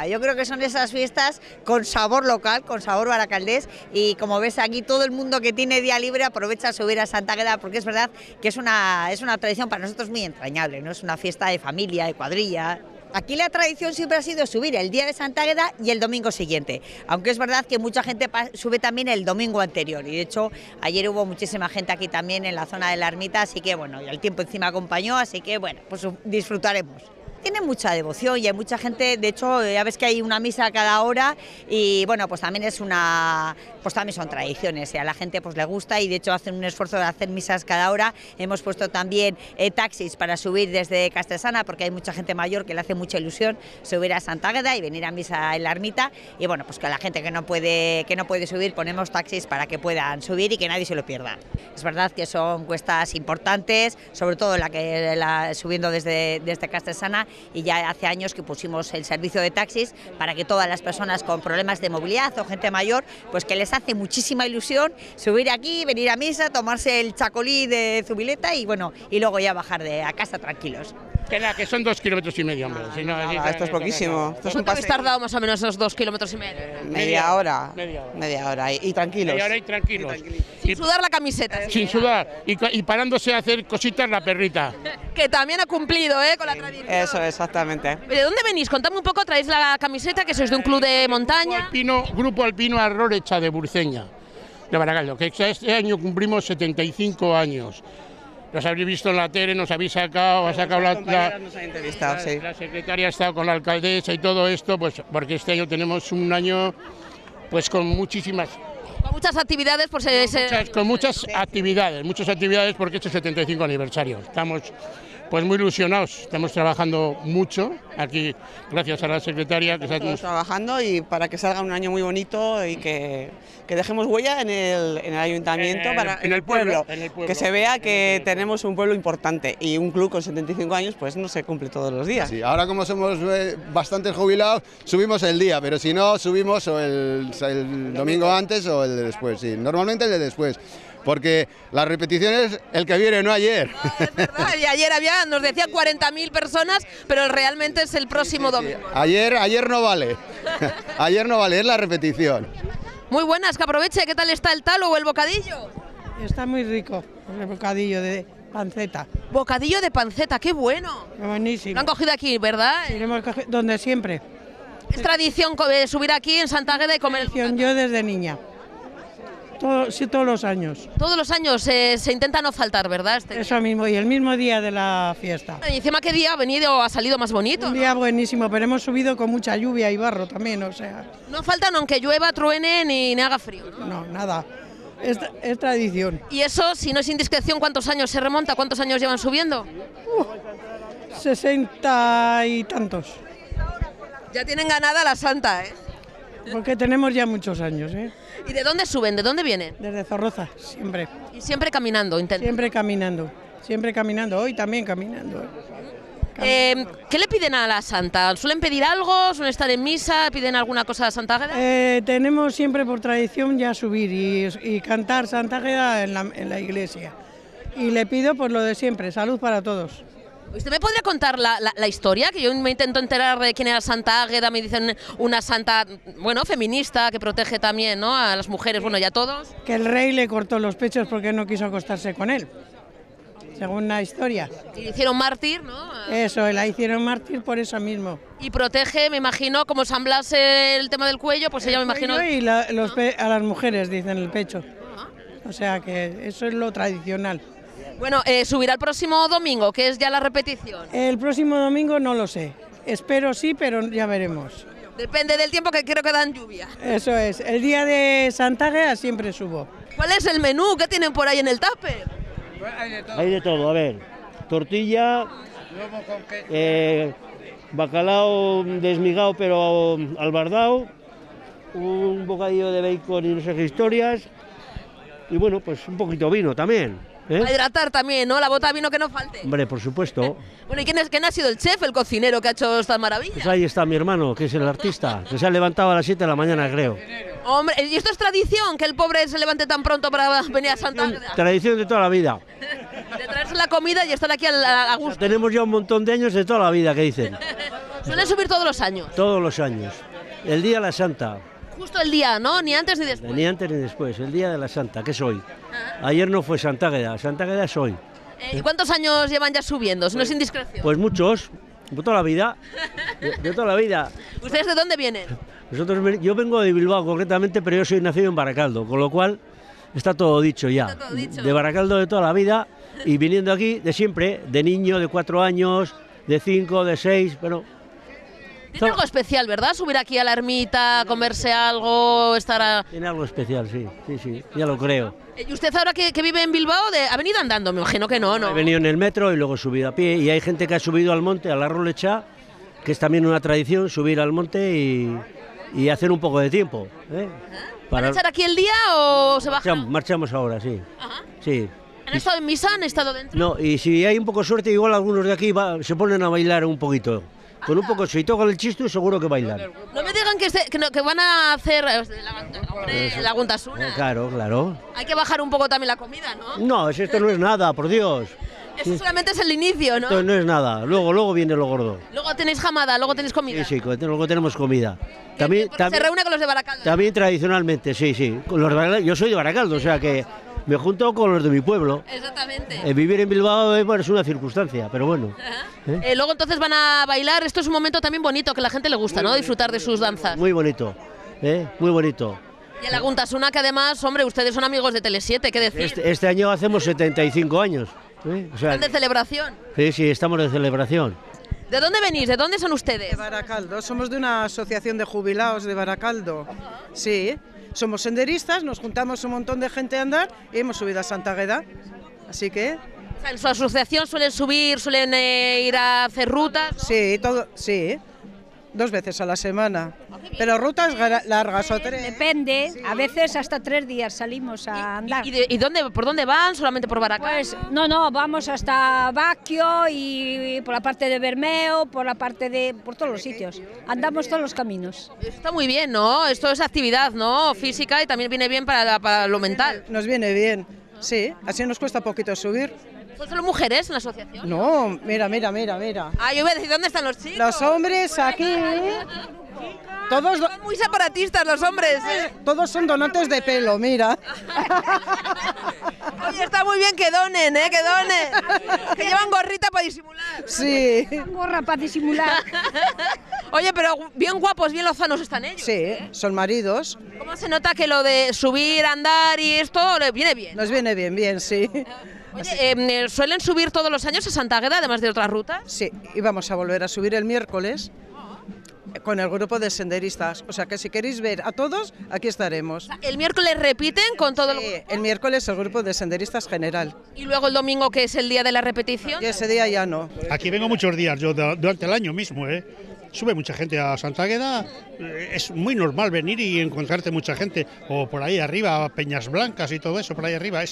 Yo creo que son esas fiestas con sabor local, con sabor baracaldés, y como ves aquí todo el mundo que tiene día libre aprovecha a subir a Santa Águeda, porque es verdad que es una tradición para nosotros muy entrañable, ¿no? Es una fiesta de familia, de cuadrilla. Aquí la tradición siempre ha sido subir el día de Santa Águeda y el domingo siguiente, aunque es verdad que mucha gente sube también el domingo anterior, y de hecho ayer hubo muchísima gente aquí también en la zona de la ermita, así que bueno, y el tiempo encima acompañó, así que bueno, pues disfrutaremos. Tiene mucha devoción y hay mucha gente, de hecho ya ves que hay una misa a cada hora y bueno, pues también pues también son tradiciones y a la gente pues le gusta, y de hecho hacen un esfuerzo de hacer misas cada hora. Hemos puesto también taxis para subir desde Castresana, porque hay mucha gente mayor que le hace mucha ilusión subir a Santa Águeda y venir a misa en la ermita, y bueno, pues que a la gente que no puede subir ponemos taxis para que puedan subir y que nadie se lo pierda. Es verdad que son cuestas importantes, sobre todo subiendo desde Castresana, y ya hace años que pusimos el servicio de taxis para que todas las personas con problemas de movilidad o gente mayor, pues que les hace muchísima ilusión subir aquí, venir a misa, tomarse el chacolí de Zubileta y bueno, y luego ya bajar a casa tranquilos. Que son 2,5 kilómetros, hombre. Si no, esto es poquísimo. Esto es un ¿Cuánto habéis tardado más o menos esos 2,5 kilómetros? Media hora y tranquilos. Media hora y tranquilos. Sin sudar la camiseta. Sin sudar y parándose a hacer cositas la perrita. Que también ha cumplido, con la tradición. Eso, exactamente. ¿De dónde venís? Contadme un poco, traéis la camiseta, que sois de un club de montaña. Grupo Alpino Arrorecha de Burceña, de Baracaldo, que este año cumplimos 75 años. Nos habréis visto en la tele, nos habéis sacado, la secretaria ha estado con la alcaldesa y todo esto, pues porque este año tenemos un año pues con muchísimas... Con muchas actividades, con muchas actividades porque es el 75 aniversario. Estamos pues muy ilusionados, estamos trabajando mucho aquí, gracias a la secretaria. Estamos trabajando y para que salga un año muy bonito y que dejemos huella en el ayuntamiento, en el pueblo, que se vea que tenemos un pueblo importante, y un club con 75 años pues no se cumple todos los días. Sí, ahora como somos bastantes jubilados, subimos el día, pero si no, subimos o el domingo antes o el de después, sí, normalmente el de después. Porque la repetición es el que viene, no ayer. No, es verdad, y ayer nos decían 40.000 personas, pero realmente es el próximo domingo. Sí. Ayer no vale, ayer no vale, es la repetición. Muy buenas, que aproveche. ¿Qué tal está el talo o el bocadillo? Está muy rico el bocadillo de panceta. Bocadillo de panceta, qué bueno. Buenísimo. Lo han cogido aquí, ¿verdad? Sí, lo hemos cogido donde siempre. Es tradición subir aquí en Santa Águeda y comer. Yo desde niña. Todos los años. Todos los años se intenta no faltar, ¿verdad? Eso mismo, y el mismo día de la fiesta. Y encima, ¿qué día ha salido más bonito? Un día buenísimo, pero hemos subido con mucha lluvia y barro también, o sea... No faltan aunque llueva, truene ni haga frío, ¿no? No, nada. Es tradición. Y eso, si no es indiscreción, ¿cuántos años se remonta? ¿Cuántos años llevan subiendo? 60 y tantos. Ya tienen ganada la santa, ¿eh? Porque tenemos ya muchos años, ¿eh? ¿Y de dónde suben? ¿De dónde vienen? Desde Zorroza, siempre. Y siempre caminando, intento. Siempre caminando, hoy también caminando. ¿Qué le piden a la santa? ¿Suelen pedir algo? ¿Suelen estar en misa? ¿Piden alguna cosa a Santa Águeda? Tenemos siempre por tradición ya subir y cantar Santa Águeda en la iglesia. Y le pido por lo de siempre, salud para todos. ¿Usted me podría contar la historia? Que yo me intento enterar de quién era Santa Águeda, me dicen una santa, bueno, feminista, que protege también, ¿no?, a las mujeres, bueno, y a todos. Que el rey le cortó los pechos porque no quiso acostarse con él, según la historia. Y le hicieron mártir, ¿no? Eso, la hicieron mártir por eso mismo. Y protege, me imagino, como San Blas el tema del cuello, pues ella me imagino... Y a las mujeres, dicen, el pecho. O sea que eso es lo tradicional. Bueno, subirá el próximo domingo, que es ya la repetición. El próximo domingo no lo sé. Espero sí, pero ya veremos. Depende del tiempo, que creo que dan lluvia. Eso es. El día de Santa Águeda siempre subo. ¿Cuál es el menú? ¿Qué tienen por ahí en el tupper? Hay de todo, a ver. Tortilla, bacalao desmigado pero albardao, un bocadillo de bacon y no sé qué historias, y bueno, pues un poquito de vino también. A hidratar también, ¿no? La bota de vino que no falte. Hombre, por supuesto. Bueno, ¿y quién ha sido el chef, el cocinero que ha hecho estas maravillas? Pues ahí está mi hermano, que es el artista, que se ha levantado a las 7 de la mañana, creo. Hombre, ¿y esto es tradición, que el pobre se levante tan pronto para venir a Santa Águeda? Tradición de toda la vida. De traerse la comida y estar aquí a gusto. Tenemos ya un montón de años de toda la vida, que dicen. ¿Suelen subir todos los años? Todos los años. El día de la Santa. Justo el día, ¿no? Ni antes ni después. Ni antes ni después, el día de la Santa, que es hoy. Ayer no fue Santa Águeda es hoy. ¿Y cuántos años llevan ya subiendo? Si no es indiscreción. Pues muchos, de toda la vida. De toda la vida. ¿Ustedes de dónde vienen? Yo vengo de Bilbao concretamente, pero yo soy nacido en Baracaldo, con lo cual está todo dicho ya. Está todo dicho. De Baracaldo de toda la vida y viniendo aquí de siempre, de niño, de 4 años, de 5, de 6, pero... Tiene algo especial, ¿verdad? Subir aquí a la ermita, comerse algo, estar a... Tiene algo especial, sí, ya lo creo. ¿Y usted ahora que vive en Bilbao ha venido andando? Me imagino que no, ¿no? He venido en el metro y luego he subido a pie, y hay gente que ha subido al monte, a la Rolecha, que es también una tradición, subir al monte y hacer un poco de tiempo. ¿Van a echar aquí el día o se bajan? Marchamos ahora, sí. Ajá. Sí. ¿Han estado en misa? ¿Han estado dentro? No, y si hay un poco de suerte, igual algunos de aquí se ponen a bailar un poquito. Con un poco, si tocan el chisto, seguro que bailan. No me digan que van a hacer la Guntasuna. Claro. Hay que bajar un poco también la comida, ¿no? No, esto no es nada, por Dios. Eso solamente es el inicio, ¿no? Esto no es nada, luego viene lo gordo. Luego tenéis jamada, luego tenéis comida. Sí, luego tenemos comida. También, se reúne con los de Baracaldo. También tradicionalmente, sí. Yo soy de Baracaldo, o sea que me junto con los de mi pueblo. Exactamente. Vivir en Bilbao es una circunstancia, pero bueno. Luego entonces van a bailar. Esto es un momento también bonito, que a la gente le gusta, ¿no? Disfrutar de sus danzas. Muy bonito, muy bonito. Y en la Guntasuna, que además, hombre, ustedes son amigos de Tele7, ¿qué decir? Este año hacemos 75 años. O sea, ¿Están de celebración? Sí, estamos de celebración. ¿De dónde venís? ¿De dónde son ustedes? De Baracaldo, somos de una asociación de jubilados de Baracaldo. Sí, somos senderistas, nos juntamos un montón de gente a andar y hemos subido a Santa Águeda. Así que... ¿En su asociación suelen subir, suelen ir a hacer rutas? ¿No? Sí, 2 veces a la semana. Pero rutas largas o 3. Depende, a veces hasta 3 días salimos a andar. ¿Y por dónde van? ¿Solamente por Baracaldo? Pues no, vamos hasta Baquio y por la parte de Bermeo, por todos los sitios. Andamos todos los caminos. Eso está muy bien, ¿no? Esto es actividad, ¿no? Física y también viene bien para lo mental. Nos viene bien, sí, así nos cuesta poquito subir. ¿Son solo mujeres en la asociación? No, mira. Ah, yo iba a decir, ¿dónde están los chicos? Los hombres aquí... Todos son muy separatistas los hombres, ¿eh? Todos son donantes de pelo, mira. Oye, está muy bien que donen, ¿eh? Que donen. Que llevan gorrita para disimular. Sí. Gorra para disimular. Oye, pero bien guapos, bien lozanos están ellos. Sí, son maridos. ¿Cómo se nota que lo de subir, andar y esto les viene bien? Nos viene bien, sí. Oye, ¿suelen subir todos los años a Santa Águeda, además de otras rutas? Sí, y vamos a volver a subir el miércoles con el grupo de senderistas. O sea que si queréis ver a todos, aquí estaremos. ¿El miércoles repiten con todo el miércoles el grupo de senderistas general. ¿Y luego el domingo, que es el día de la repetición? Y ese día ya no. Aquí vengo muchos días, yo durante el año mismo, Sube mucha gente a Santa Águeda, es muy normal venir y encontrarte mucha gente, o por ahí arriba, Peñas Blancas y todo eso, por ahí arriba,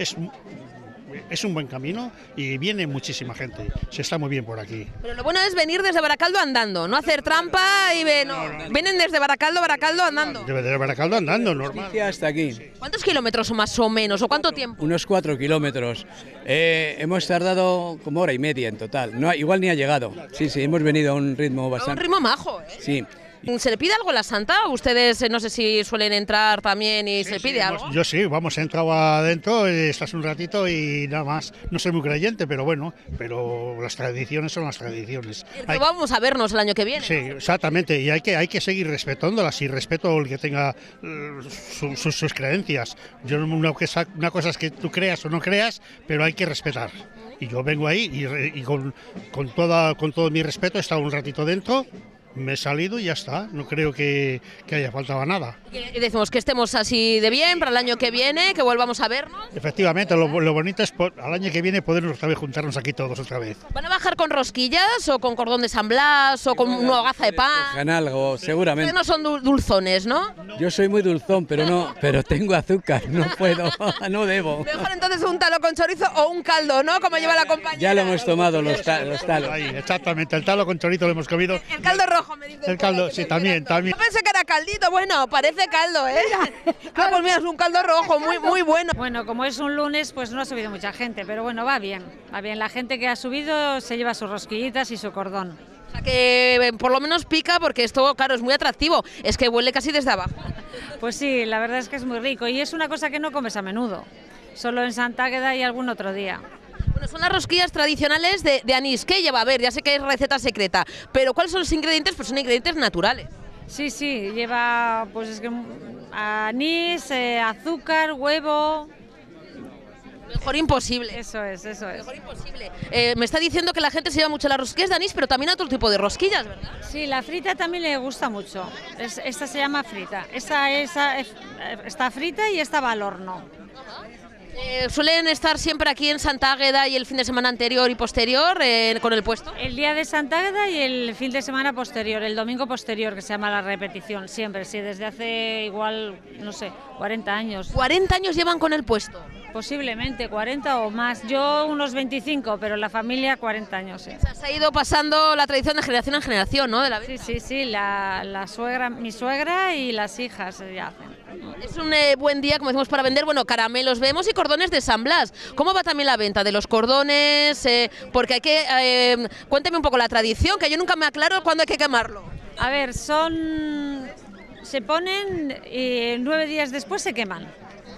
es un buen camino y viene muchísima gente, se está muy bien por aquí. Pero lo bueno es venir desde Baracaldo andando, no hacer trampa y vienen desde Baracaldo andando. Desde Baracaldo andando, normal. Hasta aquí. ¿Cuántos kilómetros más o menos, o cuánto tiempo? Unos 4 kilómetros. Hemos tardado como 1 hora y media en total, no, igual ni ha llegado. Sí, hemos venido a un ritmo bastante... A un ritmo majo, ¿eh? Sí. ¿Se le pide algo a la Santa? ¿Ustedes no sé si suelen entrar también y se pide algo? Yo sí, he entrado adentro, estás un ratito y nada más. No soy muy creyente, pero bueno, pero las tradiciones son las tradiciones. Vamos a vernos el año que viene. Sí, exactamente, y hay que seguir respetándolas y respeto el que tenga sus creencias. Una cosa es que tú creas o no creas, pero hay que respetar. Y yo vengo ahí y con todo mi respeto he estado un ratito dentro. Me he salido y ya está, no creo que haya faltado nada. Y decimos que estemos así de bien para el año que viene, que volvamos a vernos. Efectivamente, lo bonito es al año que viene poder otra vez juntarnos aquí todos otra vez. ¿Van a bajar con rosquillas o con cordón de San Blas o con una hogaza de pan? Cojan algo, seguramente. Ustedes no son dulzones, ¿no? Yo soy muy dulzón, pero tengo azúcar, no puedo, no debo. Mejor entonces un talo con chorizo o un caldo, ¿no? Como lleva la compañera. Ya lo hemos tomado los talos. Ahí, exactamente, el talo con chorizo lo hemos comido. El caldo rojo. Me dice el caldo, sí, también. Yo pensé que era caldito, bueno, parece caldo, ¿eh? Ah, pues mira, es un caldo rojo, muy bueno. Bueno, como es un lunes, pues no ha subido mucha gente, pero bueno, va bien. La gente que ha subido se lleva sus rosquillitas y su cordón. O sea que por lo menos pica, porque esto, claro, es muy atractivo. Es que huele casi desde abajo. Pues sí, la verdad es que es muy rico y es una cosa que no comes a menudo, solo en Santa Águeda y algún otro día. Bueno, son las rosquillas tradicionales de anís. ¿Qué lleva? A ver, ya sé que es receta secreta, pero ¿cuáles son los ingredientes? Pues son ingredientes naturales. Sí, sí, lleva pues es que anís, azúcar, huevo. Mejor imposible. Eso es. Mejor imposible. Me está diciendo que la gente se lleva mucho las rosquillas de anís, pero también otro tipo de rosquillas, ¿verdad? Sí, la frita también le gusta mucho. Esta se llama frita. Esta está frita y esta va al horno. ¿Suelen estar siempre aquí en Santa Águeda y el fin de semana anterior y posterior con el puesto? El día de Santa Águeda y el fin de semana posterior, el domingo posterior, que se llama la repetición, siempre, sí, desde hace igual, no sé, 40 años. ¿40 años llevan con el puesto? Posiblemente, 40 o más. Yo unos 25, pero la familia 40 años, sí. O sea, se ha ido pasando la tradición de generación en generación, ¿no? De la venta. Sí, la suegra, mi suegra y las hijas ya hacen. Es un buen día, como decimos, para vender, bueno, caramelos vemos y cordones de San Blas. ¿Cómo va también la venta de los cordones? Porque hay que... cuénteme un poco la tradición, que yo nunca me aclaro cuándo hay que quemarlo. A ver, se ponen y 9 días después se queman.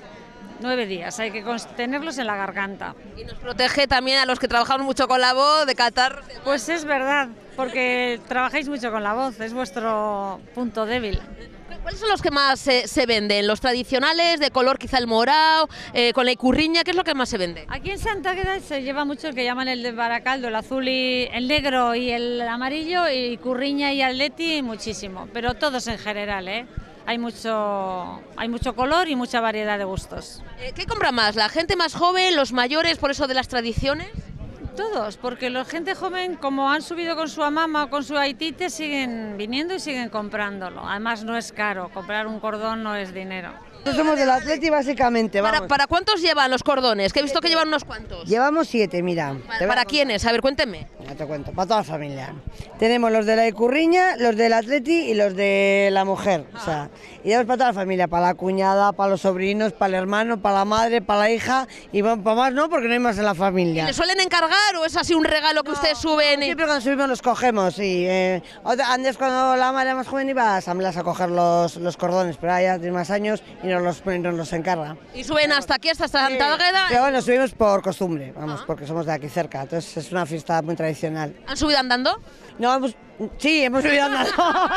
9 días, hay que tenerlos en la garganta. Y nos protege también a los que trabajamos mucho con la voz de catarro. Pues es verdad, porque trabajáis mucho con la voz, es vuestro punto débil. ¿Cuáles son los que más se venden? ¿Los tradicionales, de color quizá el morado, con la icurriña? ¿Qué es lo que más se vende? Aquí en Santa Águeda se lleva mucho el que llaman el de Baracaldo, el azul y el negro y el amarillo, y icurriña y atleti muchísimo, pero todos en general, ¿eh? Hay mucho color y mucha variedad de gustos. ¿Qué compra más? ¿La gente más joven, los mayores, por eso de las tradiciones? Todos, porque la gente joven, como han subido con su amama o con su aitite, siguen viniendo y siguen comprándolo. Además no es caro, comprar un cordón no es dinero. Nosotros somos del Atleti básicamente, vamos. ¿Para cuántos llevan los cordones? Que he visto que llevan unos cuantos. Llevamos 7, mira. ¿Para quiénes? A ver, cuénteme. Ya te cuento, para toda la familia. Tenemos los de la Icurriña, los del Atleti y los de la mujer. O sea, y llevamos para toda la familia, para la cuñada, para los sobrinos, para el hermano, para la madre, para la hija, y para más no, porque no hay más en la familia. ¿Le suelen encargar o es así un regalo que ustedes suben? Siempre cuando subimos los cogemos, sí. Antes cuando la madre más joven iba a San Blas a coger los cordones, pero ahora ya tiene más años y nos los encarga. ¿Y suben hasta aquí, hasta Santa Águeda? Pero bueno, subimos por costumbre, vamos, porque somos de aquí cerca, entonces es una fiesta muy tradicional. ¿Han subido andando? No, sí, hemos subido andando.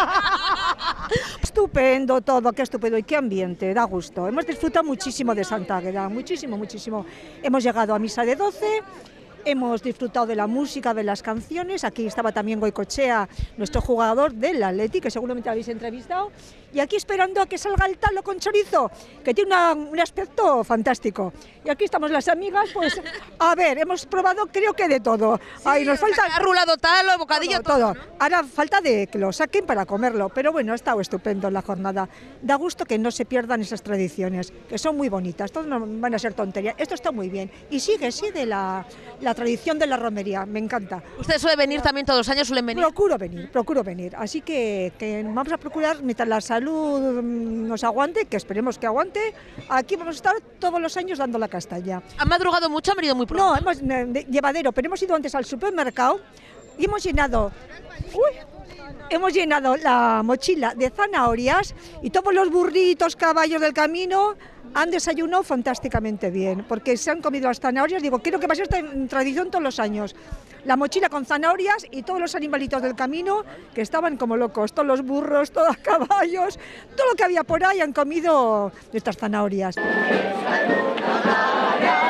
Estupendo todo, qué estupendo y qué ambiente, da gusto. Hemos disfrutado muchísimo de Santa Águeda, muchísimo. Hemos llegado a misa de 12. Hemos disfrutado de la música, de las canciones. Aquí estaba también Goicoechea, nuestro jugador del Atleti, que seguramente habéis entrevistado. Y aquí esperando a que salga el talo con chorizo, que tiene un aspecto fantástico. Y aquí estamos las amigas, pues a ver, hemos probado creo que de todo. Sí, ahí nos falta rulado talo, bocadillo, todo. Ahora falta de que lo saquen para comerlo, pero bueno, ha estado estupendo la jornada. Da gusto que no se pierdan esas tradiciones, que son muy bonitas, todos no van a ser tonterías. Esto está muy bien. Y sigue la tradición de la romería, me encanta. ¿Usted suele venir también todos los años? ¿Suelen venir? Procuro venir. Así que vamos a procurar, mientras la salud nos aguante, que esperemos que aguante, aquí vamos a estar todos los años dando la castaña. ¿Han madrugado mucho? ¿Han venido muy pronto? No, hemos llevadero, pero hemos ido antes al supermercado y hemos llenado la mochila de zanahorias y todos los burritos, caballos del camino han desayunado fantásticamente bien, porque se han comido las zanahorias. Digo, quiero que pase esta tradición todos los años. La mochila con zanahorias y todos los animalitos del camino que estaban como locos, todos los burros, todos los caballos, todo lo que había por ahí han comido de estas zanahorias.